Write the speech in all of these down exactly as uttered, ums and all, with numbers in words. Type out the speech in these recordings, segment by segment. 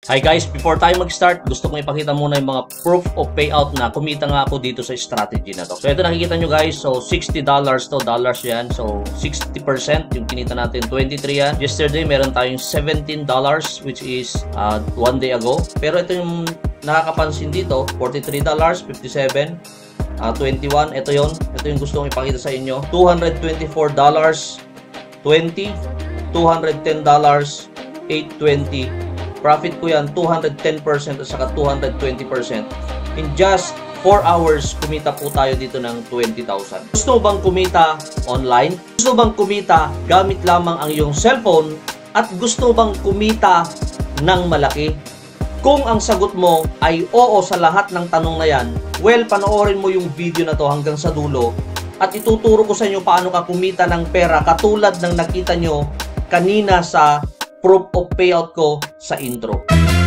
Hi guys, before tayo mag-start, gusto kong ipakita muna yung mga proof of payout na kumita nga ako dito sa strategy na to. So ito nakikita nyo guys, so sixty dollars to, dollars yan. So sixty percent yung kinita natin, twenty-three yan. Yesterday meron tayong seventeen dollars which is uh, one day ago. Pero ito yung nakakapansin dito, forty-three dollars, fifty-seven, uh, twenty-one, ito yon. Ito yung gusto kong ipakita sa inyo. two hundred twenty-four dollars, twenty, two hundred ten dollars, eight twenty. Profit ko yan, two hundred ten percent at saka two hundred twenty percent. In just four hours, kumita po tayo dito ng twenty thousand. Gusto bang kumita online? Gusto bang kumita gamit lamang ang iyong cellphone? At gusto bang kumita ng malaki? Kung ang sagot mo ay oo sa lahat ng tanong na yan, well, panoorin mo yung video na to hanggang sa dulo at ituturo ko sa inyo paano ka kumita ng pera katulad ng nakita nyo kanina sa proof of payout ko sa intro.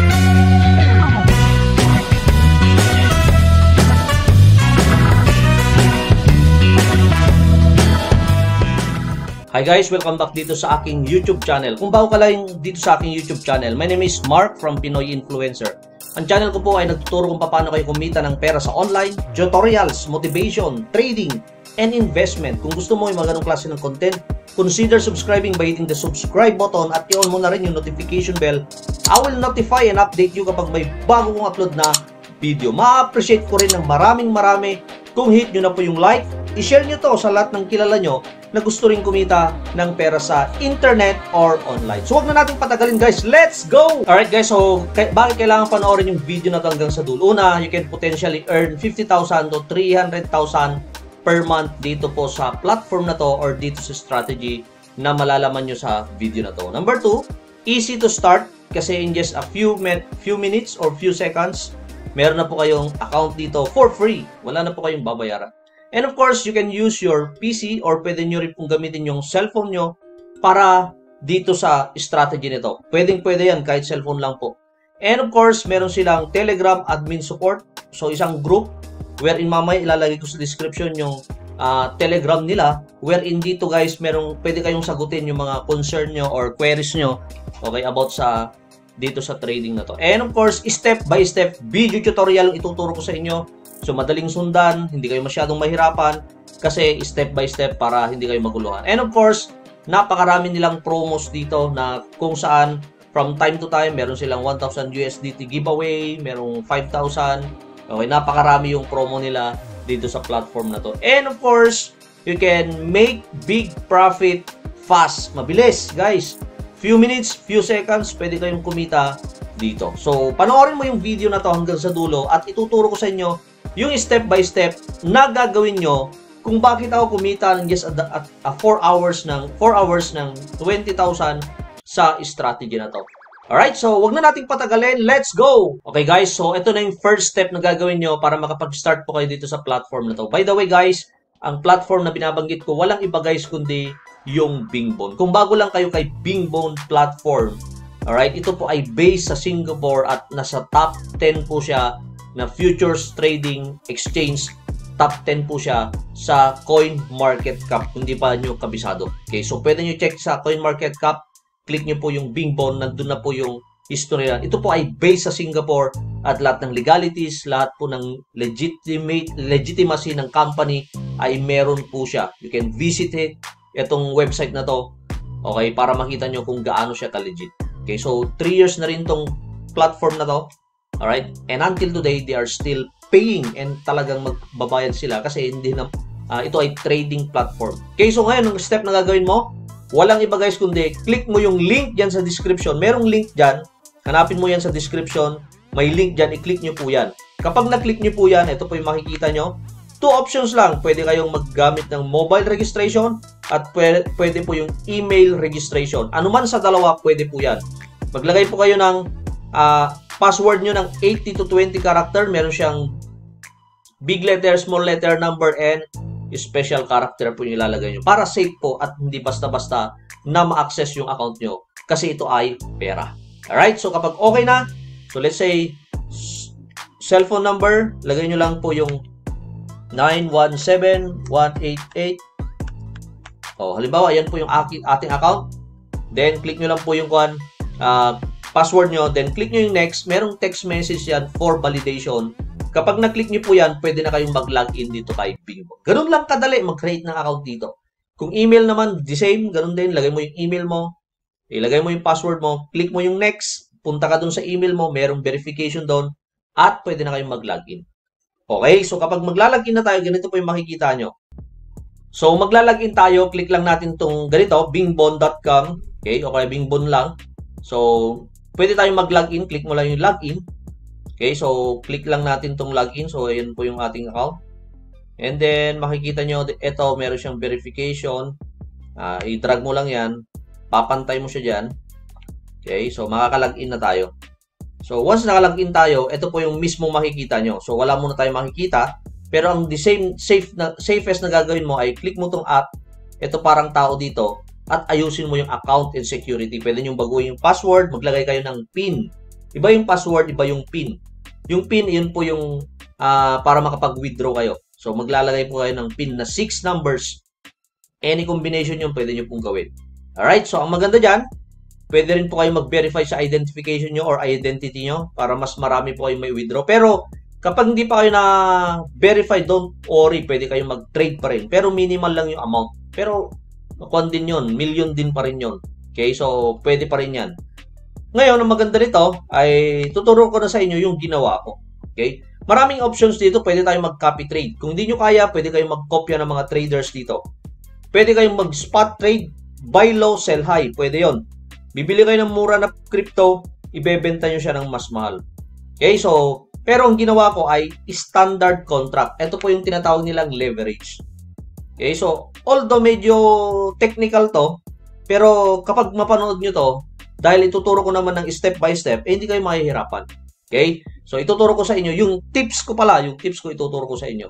Hi guys, welcome back dito sa aking YouTube channel. Kung bago ka lang dito sa aking YouTube channel, my name is Mark from Pinoy Influencer. Ang channel ko po ay nagtuturo kung paano kayo kumita ng pera sa online, tutorials, motivation, trading, and investment. Kung gusto mo yung mga ganong klase ng content, consider subscribing by hitting the subscribe button at i-on mo na rin yung notification bell. I will notify and update you kapag may bago kong upload na video. Ma-appreciate ko rin ng maraming marami kung hit nyo na po yung like. I-share nyo to sa lahat ng kilala nyo na gusto rin kumita ng pera sa internet or online. So, wag na natin patagalin guys. Let's go! Alright guys, so bakit kailangan panoorin yung video na to hanggang sa dulo? Una, you can potentially earn fifty thousand to three hundred thousand per month dito po sa platform na to or dito sa strategy na malalaman nyo sa video na to. Number two, easy to start kasi in just a few, few minutes or few seconds, meron na po kayong account dito for free. Wala na po kayong babayaran. And of course, you can use your P C or pwede nyo rin pong gamitin yung cellphone nyo para dito sa strategy nito. Pwedeng pwede yan kahit cellphone lang po. And of course, meron silang Telegram admin support. So isang group wherein mamaya ilalagay ko sa description yung uh, Telegram nila, wherein dito guys, merong pwede kayong sagutin yung mga concern nyo or queries nyo, okay, about sa dito sa trading na to. And of course, step by step video tutorial ang ituturo ko sa inyo. So madaling sundan, hindi kayo masyadong mahirapan kasi step by step para hindi kayo maguluhan. And of course, napakarami nilang promos dito na kung saan from time to time meron silang one thousand U S D T giveaway, merong five thousand. Okay, napakarami yung promo nila dito sa platform na to. And of course, you can make big profit fast. Mabilis, guys. Few minutes, few seconds, pwede kayong kumita dito. So, panoorin mo yung video na to hanggang sa dulo at ituturo ko sa inyo yung step by step na gagawin nyo kung bakit ako kumita ng just at four hours ng four hours ng twenty thousand sa strategy na to. Alright, so wag na nating patagalin. Let's go! Okay guys, so ito na yung first step na gagawin nyo para makapag-start po kayo dito sa platform na to. By the way guys, ang platform na binabanggit ko, walang iba guys kundi yung Bingbone. Kung bago lang kayo kay Bingbone platform, alright, ito po ay based sa Singapore at nasa top ten po siya na futures trading exchange. Top ten po siya sa CoinMarketCap. Kung di pa nyo kabisado. Okay, so pwede nyo check sa CoinMarketCap. Click nyo po yung Bingbone, nandun na po yung history na. Ito po ay based sa Singapore at lahat ng legalities, lahat po ng legitimate, legitimacy ng company ay meron po siya. You can visit it, itong website na to, okay, para makita nyo kung gaano siya ka-legit. Okay, so three years na rin tong platform na to, alright, and until today, they are still paying and talagang magbabayad sila kasi hindi na, uh, ito ay trading platform. Okay, so ngayon, ang step na gagawin mo, walang iba guys kundi click mo yung link dyan sa description. Merong link dyan. Hanapin mo yan sa description. May link dyan. I-click nyo po yan. Kapag na-click nyo po yan, ito po yung makikita nyo. Two options lang. Pwede kayong maggamit ng mobile registration at pwede, pwede po yung email registration. Ano man sa dalawa, pwede po yan. Maglagay po kayo ng uh, password nyo ng eighty to twenty character. Meron siyang big letter, small letter, number, and special character po yung ilalagay nyo para safe po at hindi basta-basta na ma-access yung account nyo kasi ito ay pera. Alright, so kapag okay na, so let's say cellphone number, lagay nyo lang po yung nine one seven one eight eight. Oh, halimbawa, ayan po yung ating account. Then click nyo lang po yung uh, password nyo, then click nyo yung next. Merong text message yan for validation. Kapag na-click nyo po yan, pwede na kayong mag-login dito kay Bingbond. Ganun lang kadali mag-create ng account dito. Kung email naman, the same, ganun din. Lagay mo yung email mo, ilagay mo yung password mo, click mo yung next, punta ka dun sa email mo, merong verification doon, at pwede na kayong mag-login. Okay, so kapag maglalagin na tayo, ganito po yung makikita nyo. So, maglalagin tayo, click lang natin itong ganito, bingbond dot com. Okay, okay, Bingbond lang. So, pwede tayong mag-login, click mo lang yung login. Okay, so, click lang natin itong login. So, ayan po yung ating account. And then, makikita nyo, ito, meron siyang verification. Uh, i-drag mo lang yan. Papantay mo siya dyan. Okay, so, makaka-login na tayo. So, once naka-login tayo, ito po yung mismo makikita nyo. So, wala muna tayong makikita. Pero ang the same safe na, safest na gagawin mo ay click mo tong app. Ito parang tao dito. At ayusin mo yung account and security. Pwede nyo baguhin yung password. Maglagay kayo ng PIN. Iba yung password, iba yung PIN. Yung PIN, yun po yung uh, para makapag-withdraw kayo. So, maglalagay po kayo ng PIN na six numbers. Any combination yun, pwede nyo pong gawin. Alright, so ang maganda dyan, pwede rin po kayo mag-verify sa identification nyo or identity nyo para mas marami po kayo may withdraw. Pero, kapag hindi pa kayo na-verify, don't worry, pwede kayo mag-trade pa rin. Pero minimal lang yung amount. Pero, kung din yun, million din pa rin yun. Okay, so pwede pa rin yan. Ngayon, ang maganda nito ay tuturo ko na sa inyo yung ginawa ko. Okay, maraming options dito, pwede tayong mag-copy trade. Kung hindi nyo kaya, pwede kayong mag-kopya ng mga traders dito. Pwede kayong mag-spot trade, buy low, sell high. Pwede yon. Bibili kayo ng mura na crypto, ibebenta nyo siya ng mas mahal. Okay, so pero ang ginawa ko ay standard contract. Ito po yung tinatawag nilang leverage. Okay, so although medyo technical to, pero kapag mapanood nyo to, dahil ituturo ko naman ng step by step, eh hindi kayo mahihirapan. Okay? So ituturo ko sa inyo, yung tips ko pala, yung tips ko ituturo ko sa inyo.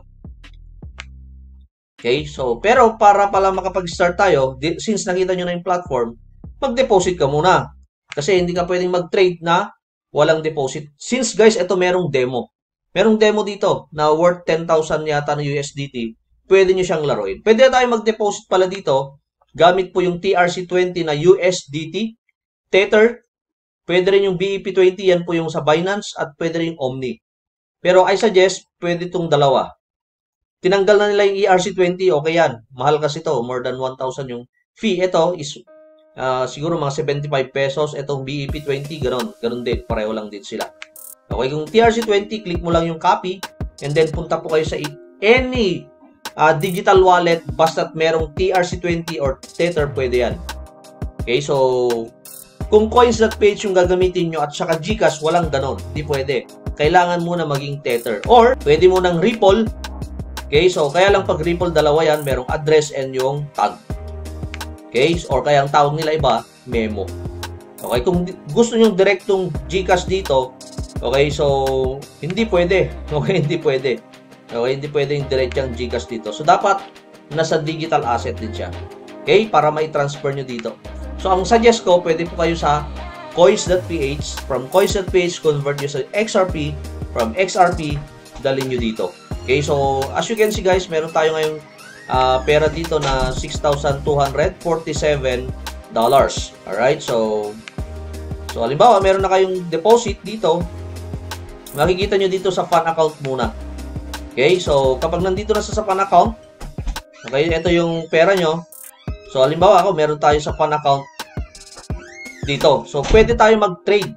Okay? So, pero para pala makapag-start tayo, since nakita nyo na yung platform, mag-deposit ka muna. Kasi hindi ka pwedeng mag-trade na walang deposit. Since guys, ito merong demo. Merong demo dito na worth ten thousand yata na U S D T. Pwede nyo siyang laruin. Pwede tayo mag-deposit pala dito. Gamit po yung T R C twenty na U S D T. Tether. Pwede rin yung B E P twenty. Yan po yung sa Binance. At pwede rin yung Omni. Pero I suggest, pwede itong dalawa. Tinanggal na nila yung E R C twenty. Okay yan. Mahal kasi to. More than one thousand yung fee. Ito is Uh, siguro mga seventy-five pesos. Itong B E P twenty, ganoon. Ganoon din. Pareho lang din sila. Okay, kung T R C twenty, click mo lang yung copy. And then, punta po kayo sa any uh, digital wallet. Basta't merong T R C twenty or Tether, pwede yan. Okay, so, kung coins.ph yung gagamitin nyo at saka Gcash, walang ganoon. Hindi pwede. Kailangan muna maging Tether. Or, pwede mo ng Ripple. Okay, so, kaya lang pag Ripple, dalawa yan. Merong address and yung tag. Okay? Or kaya ang tawag nila iba, memo. Okay? Kung gusto nyo direktong Gcash dito, okay, so, hindi pwede. Okay? Hindi pwede. Okay? Hindi pwede yung direktang Gcash dito. So, dapat nasa digital asset din siya. Okay? Para mai-transfer nyo dito. So, ang suggest ko, pwede po kayo sa coins.ph. From coins.ph, convert nyo sa X R P. From X R P, dalhin nyo dito. Okay? So, as you can see guys, meron tayo ngayong Uh, pera dito na six thousand two hundred forty-seven dollars. Alright, so so halimbawa, meron na kayong deposit dito. Makikita nyo dito sa fund account muna. Okay, so kapag nandito na sa fund account, okay, ito yung pera nyo. So halimbawa ako, meron tayo sa fund account dito. So pwede tayo mag-trade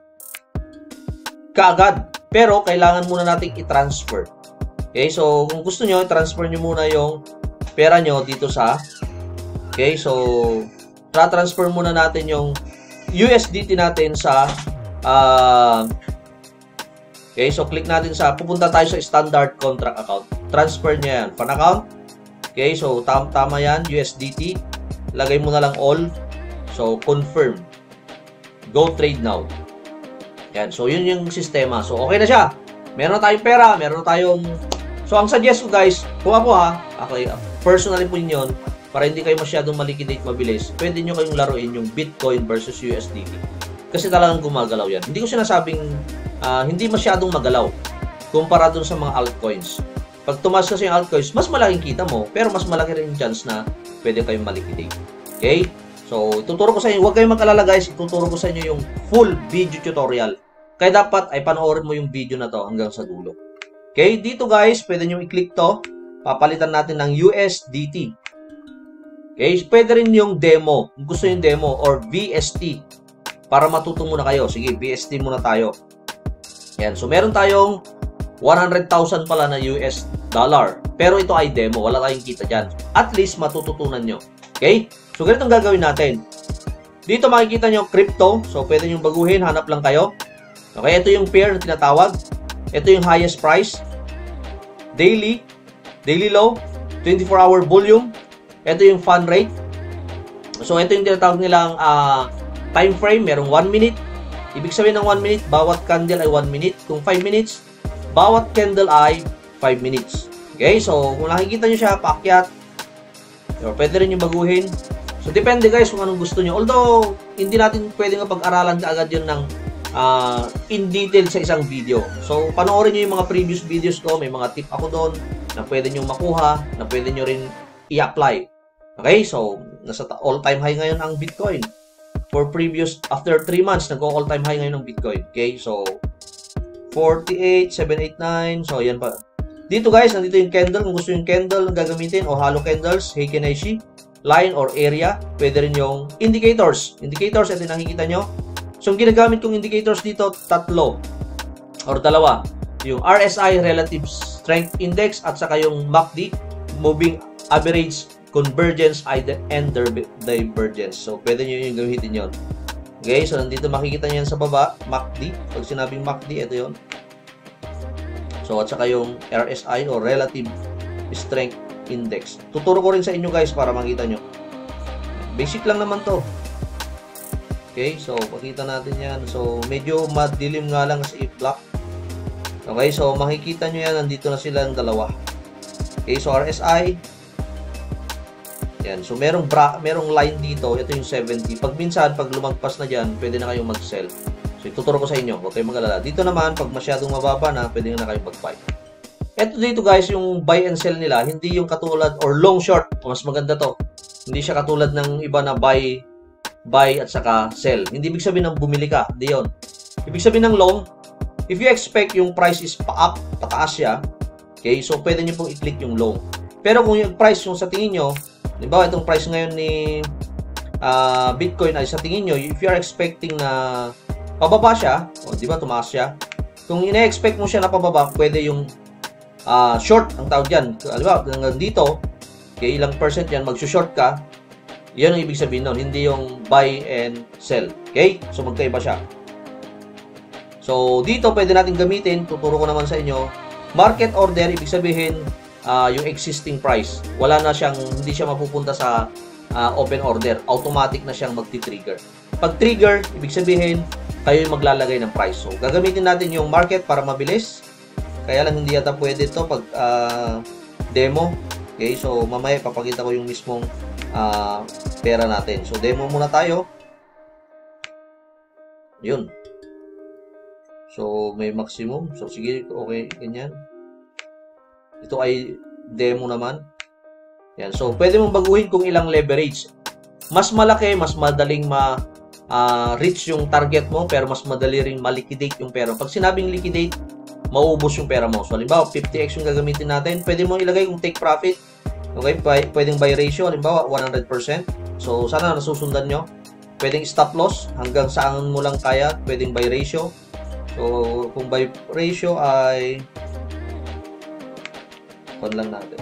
kaagad. Pero kailangan muna nating i-transfer. Okay, so kung gusto nyo, i-transfer nyo muna yung pera nyo dito sa, okay, so tra-transfer muna natin yung U S D T natin sa uh, okay, so click natin sa, pupunta tayo sa standard contract account, transfer niya yan, fund account. Okay, so tam tama yan, U S D T, lagay mo na lang all, so confirm, go trade now. Yan, so yun yung sistema. So okay na siya, meron na tayong pera, meron na tayong, so ang suggest ko guys, kung ako ha, okay, personally po yun, para hindi kayo masyadong maliquidate mabilis, pwede nyo kayong laruin yung Bitcoin versus U S D T. Kasi talagang gumagalaw yan. Hindi ko sinasabing uh, hindi masyadong magalaw kumpara dun sa mga altcoins. Pag tumaas kasi yung altcoins, mas malaking kita mo, pero mas malaki rin yung chance na pwede kayong maliquidate. Okay? So, ituturo ko sa inyo, huwag kayong mag-alala guys, ituturo ko sa inyo yung full video tutorial. Kaya dapat ay panoorin mo yung video na to hanggang sa dulo. Okay, dito guys, pwede nyo i-click to. Papalitan natin ng U S D T. Okay, pwede rin yung demo. Kung gusto yung demo or V S T. Para matuto muna kayo. Sige, V S T muna tayo. Yan, so meron tayong one hundred thousand pala na U S dollar. Pero ito ay demo, wala tayong kita dyan. At least matututunan nyo. Okay? So, ganito ang gagawin natin. Dito makikita nyo crypto. So, pwede nyo baguhin. Hanap lang kayo. Okay, ito yung pair na tinatawag. Ito yung highest price. Daily. Daily low. twenty-four hour volume. Ito yung fun rate. So, ito yung tinatawag nilang uh, time frame. Merong one minute. Ibig sabihin ng one minute, bawat candle ay one minute. Kung five minutes, bawat candle ay five minutes. Okay, so, kung nakikita nyo siya, paakyat. So, pwede rin yung baguhin. So, depende guys kung anong gusto nyo. Although, hindi natin pwedeng pag-aralan kaagad yun ng uh, in detail sa isang video. So, panoorin nyo yung mga previous videos ko. May mga tip ako doon na pwede nyo makuha, na pwede nyo rin i-apply. Okay? So, nasa all-time high ngayon ang Bitcoin. For previous, after three months, nag-all-time high ngayon ang Bitcoin. Okay? So, forty-eight, seven eighty-nine. So, yan pa. Dito guys, nandito yung candle. Kung gusto yung candle na gagamitin o hollow candles, Heikin Ashi, line or area, pwede rin yung indicators. Indicators, ito yung nakikita nyo. So, yung ginagamit kong indicators dito, tatlo or dalawa. Yung R S I, Relative Strength Index, at saka yung M A C D, Moving Average Convergence and Divergence. So, pwede nyo yung gamitin yun. Okay, so nandito makikita nyo yan sa baba, M A C D. Pag sinabing M A C D, ito yun. So, at saka yung R S I o Relative Strength Index. Tuturo ko rin sa inyo guys para makita nyo. Basic lang naman to. Okay, so makita natin yan. So, medyo madilim nga lang kasi i-block. Okay, so makikita nyo yan. Nandito na sila ng dalawa. Okay, so R S I. Yan. So, merong, bra merong line dito. Ito yung seventy. Pag minsan, pag lumagpas na dyan, pwede na kayong mag-sell. So, ituturo ko sa inyo. Huwag kayong mag-alala. Dito naman, pag masyadong mababa na, pwede na kayong mag-buy. Ito dito guys, yung buy and sell nila, hindi yung katulad, or long short, mas maganda to. Hindi siya katulad ng iba na buy, buy at saka sell. Hindi ibig sabihin ng bumili ka, hindi yun. Ibig sabihin ng long, if you expect yung price is pa-up, pataas siya, okay, so pwede nyo pong i-click yung long. Pero kung yung price yung sa tingin nyo, di ba itong price ngayon ni uh, Bitcoin ay sa tingin nyo, if you are expecting na pababa siya, o di ba tumaas siya, kung ina-expect mo siya na pababa, pwede yung Uh, short ang tawag dyan. Diba, hanggang dito, okay, ilang percent yan, mag-short ka, yan ang ibig sabihin nun, hindi yung buy and sell. Okay? So, magkaiba siya. So, dito pwede natin gamitin, tuturo ko naman sa inyo, market order, ibig sabihin, uh, yung existing price. Wala na siyang, hindi siya mapupunta sa uh, open order. Automatic na siyang magti-trigger. Pag trigger, ibig sabihin, kayo yung maglalagay ng price. So, gagamitin natin yung market para mabilis. Kaya lang hindi yata pwede ito pag uh, demo. Okay, so mamaya papakita ko yung mismong uh, pera natin. So demo muna tayo. Yun. So may maximum. So sige, okay, ganyan. Ito ay demo naman. Yan. So pwede mong baguhin kung ilang leverage. Mas malaki, mas madaling ma uh, reach yung target mo, pero mas madali ring ma-liquidate yung pera. Pag sinabing liquidate, mauubos yung pera mo. So, halimbawa, fifty x yung gagamitin natin. Pwede mo ilagay kung take profit. Okay? Pwedeng buy ratio. Halimbawa, one hundred percent. So, sana nasusundan nyo. Pwedeng stop loss. Hanggang saan mo lang kaya. Pwedeng buy ratio. So, kung buy ratio ay pan lang natin.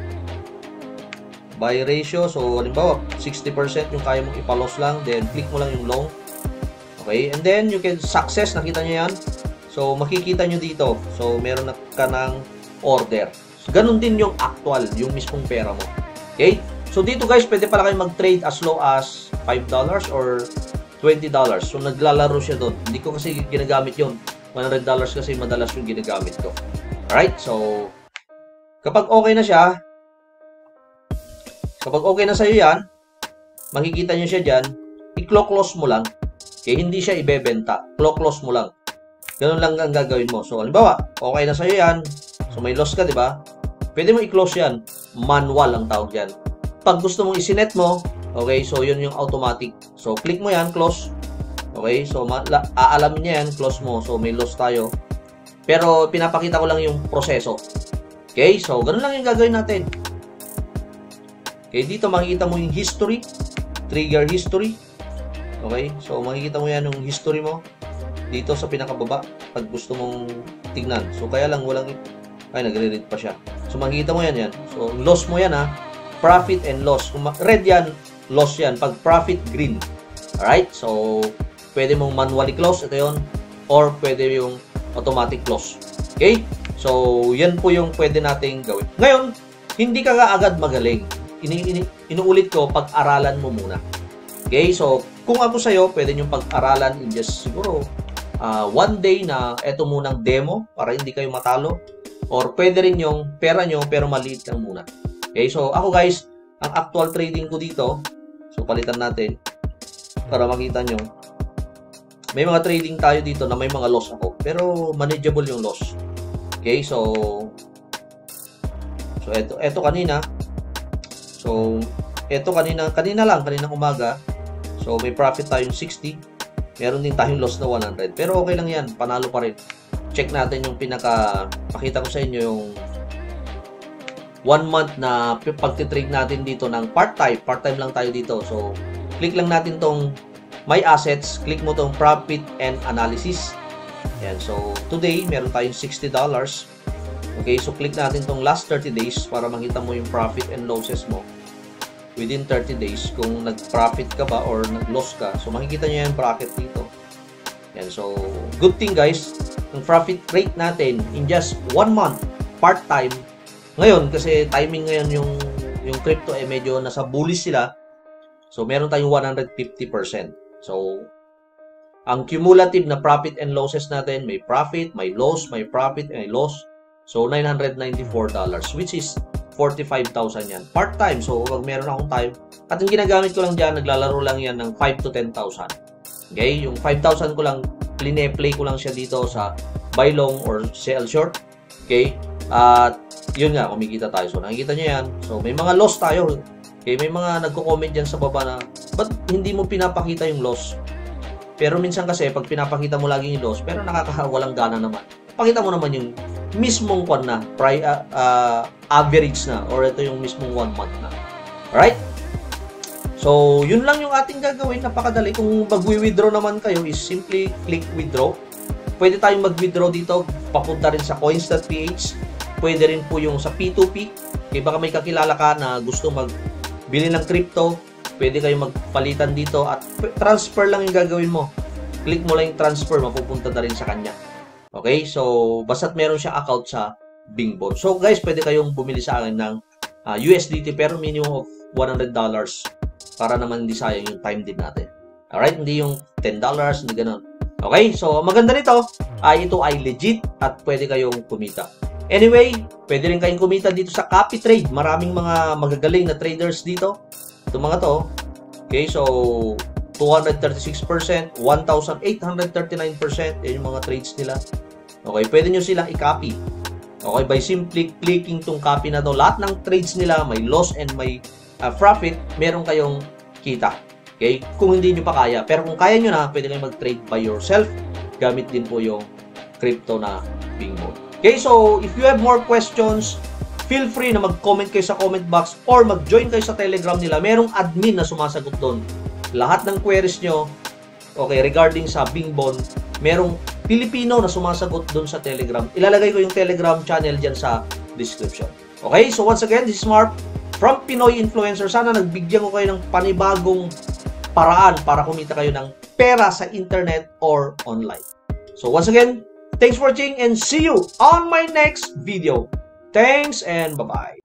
Buy ratio. So, halimbawa, sixty percent yung kaya mong ipalos lang. Then, click mo lang yung long. Okay? And then, you can success. Nakita nyo yan. So, makikita nyo dito. So, meron na ka ng order. So, ganun din yung actual, yung mismong pera mo. Okay? So, dito guys, pwede pala kayo mag-trade as low as five dollars or twenty dollars. So, naglalaro siya doon. Hindi ko kasi ginagamit yun. one hundred dollars kasi madalas yung ginagamit ko. Alright? So, kapag okay na siya, kapag okay na sa'yo yan, makikita nyo siya dyan, i-close mo lang. Okay? Hindi siya ibebenta. Close mo lang. Ganun lang ang gagawin mo. So, halimbawa, okay na sa'yo yan. So, may loss ka, di ba? Pwede mo i-close yan. Manual ang tawag yan. Pag gusto mong isinet mo, Okay, so yun yung automatic. So click mo yan, close. Okay, so aalamin niya yan, close mo. So may loss tayo. Pero pinapakita ko lang yung proseso. Okay, so ganun lang yung gagawin natin. Okay, dito makikita mo yung history, trigger history. Okay, so makikita mo yan yung history mo dito sa pinakababa pag gusto mong tignan. So kaya lang walang, ay nagre-read pa siya. So makikita mo yan yan. So loss mo yan ha, profit and loss. Kung red yan, loss yan. Pag profit, green. Alright, so pwede mong manually close, ito yun, or pwede yung automatic close. Okay, so yan po yung pwede nating gawin. Ngayon, hindi ka agad magaling. Ini, ini, inuulit ko, pag-aralan mo muna. Okay, so kung ako sa'yo, pwede nyo pag-aralan in just siguro uh, one day na eto munang demo para hindi kayo matalo. Or pwede rin yung pera nyo pero maliit lang muna. Okay, so ako guys, ang actual trading ko dito, so palitan natin para makita nyo. May mga trading tayo dito na may mga loss ako, pero manageable yung loss. Okay, so so eto, eto kanina. So, eto kanina, kanina lang, kaninang umaga. So, may profit tayong sixty. Meron din tayong loss na one hundred. Pero okay lang yan, panalo pa rin. Check natin yung pinaka, pakita ko sa inyo yung one month na pagtitrade natin dito ng part-time. Part-time lang tayo dito. So, click lang natin tong My Assets. Click mo tong Profit and Analysis. Yan. So, today, meron tayong sixty dollars. Okay, so click natin tong last thirty days para makita mo yung profit and losses mo within thirty days kung nag-profit ka ba or nag-loss ka. So makikita nyo yung bracket dito. Yan, so good thing guys, yung profit rate natin in just one month, part-time. Ngayon, kasi timing ngayon yung, yung crypto eh medyo nasa bullish sila. So meron tayong one hundred fifty percent. So ang cumulative na profit and losses natin, may profit, may loss, may profit, may loss. So, nine hundred ninety-four dollars, which is forty-five thousand yan. Part-time. So, pag meron akong time, at yung ginagamit ko lang dyan, naglalaro lang yan ng five to ten thousand. Okay? Yung five thousand ko lang, play ko lang siya dito sa buy long or sell short. Okay? At, yun nga, kumikita tayo. So, nakikita nyo yan. So, may mga loss tayo. Okay? May mga nagko-comment dyan sa baba na, ba't hindi mo pinapakita yung loss? Pero minsan kasi, pag pinapakita mo lagi yung loss, pero nakakawalang gana naman. Pakita mo naman yung mismong kwan na, pri, uh, uh, average na, or ito yung mismong one month na. Alright? So, yun lang yung ating gagawin. Napakadali. Kung mag-withdraw naman kayo, is simply click withdraw. Pwede tayong mag-withdraw dito, papunta rin sa coins dot p h. Pwede rin po yung sa P two P. Kaya baka may kakilala ka na gusto magbili ng crypto, pwede kayong magpalitan dito at transfer lang yung gagawin mo. Click mo lang yung transfer, mapupunta na rin sa kanya. Okay, so basta't meron siya account sa Bingbon. So guys, pwede kayong bumili sa akin ng uh, U S D T pero minimum of one hundred dollars para naman hindi sayang yung time din natin. Alright, hindi yung ten dollars, hindi ganun. Okay, so maganda nito, ay uh, ito ay legit at pwede kayong kumita. Anyway, pwede rin kayong kumita dito sa Copy Trade. Maraming mga magagaling na traders dito. Ito mga to. Okay, so two hundred thirty-six percent, one thousand eight hundred thirty-nine percent, yan yung mga trades nila. Okay, pwede nyo silang i-copy. Okay, by simply clicking tong copy na to, lahat ng trades nila, may loss and may uh, profit, meron kayong kita. Okay, kung hindi nyo pa kaya. Pero kung kaya nyo na, pwede kayong mag-trade by yourself. Gamit din po yung crypto na Bingbon. Okay, so if you have more questions, feel free na mag-comment kayo sa comment box or mag-join kayo sa Telegram nila. Merong admin na sumasagot doon. Lahat ng queries nyo, okay, regarding sa Bingbon, merong Pilipino na sumasagot doon sa Telegram. Ilalagay ko yung Telegram channel dyan sa description. Okay, so once again, this is Mark from Pinoy Influencer. Sana nagbigyan ko kayo ng panibagong paraan para kumita kayo ng pera sa internet or online. So once again, thanks for watching and see you on my next video. Thanks and bye-bye.